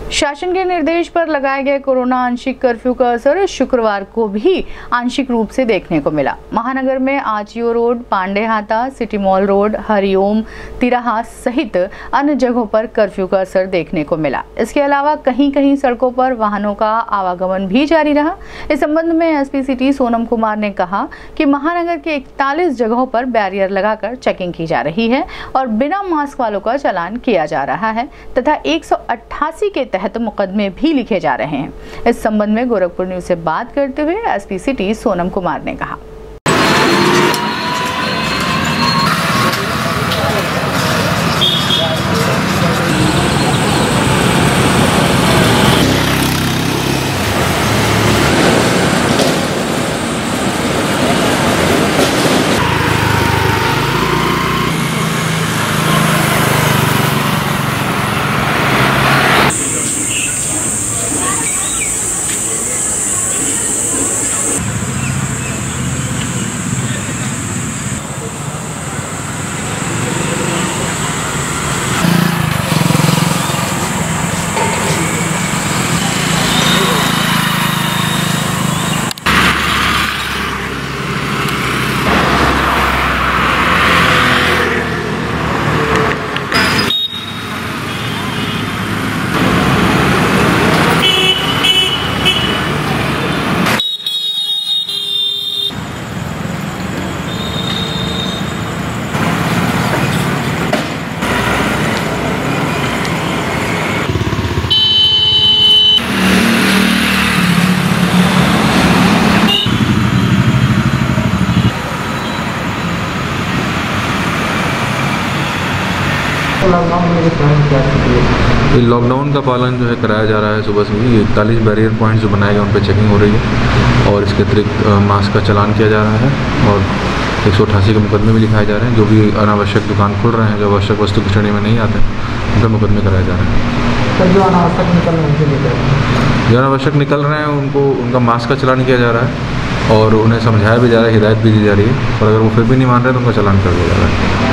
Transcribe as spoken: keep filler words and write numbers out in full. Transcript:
शासन के निर्देश पर लगाए गए कोरोना आंशिक कर्फ्यू का असर शुक्रवार को भी आंशिक रूप से देखने को मिला। महानगर में आजियो road, Pandeyhata, city mall road, Hariom, तिराहा सहित अन्य जगहों पर कर्फ्यू का असर देखने को मिला। इसके अलावा कहीं कहीं सड़कों पर वाहनों का आवागमन भी जारी रहा। इस संबंध में एसपी सिटी सोनम कुमार ने कहा कि महानगर के इकतालीस जगहों पर बैरियर लगाकर चेकिंग की जा रही है और बिना मास्क वालों का चालान किया जा रहा है तथा एक सौ अट्ठासी के तहत मुकदमे भी लिखे जा रहे हैं। इस संबंध में गोरखपुर न्यूज से बात करते हुए एसपी सिटी सोनम कुमार ने कहा। लॉकडाउन का पालन जो है कराया जा रहा है। सुबह से ही इकतालीस बैरियर पॉइंट्स जो बनाए गए उन पर चेकिंग हो रही है और इसके अतिरिक्त मास्क का चालान किया जा रहा है और एक सौ अट्ठासी के मुकदमे भी लिखाए जा रहे हैं। जो भी अनावश्यक दुकान खुल रहे हैं, जो आवश्यक वस्तु की श्रेणी में नहीं आते हैं, उनके मुकदमे कराए जा रहे हैं। सर, जो अनावश्यक निकल रहे हैं जो अनावश्यक निकल रहे हैं उनको उनका मास्क का चालान किया जा रहा है और उन्हें समझाया भी जा रहा है, हिदायत भी दी जा रही है और अगर वो फिर भी नहीं मान रहे तो उनका चालान कर दिया जा रहा है।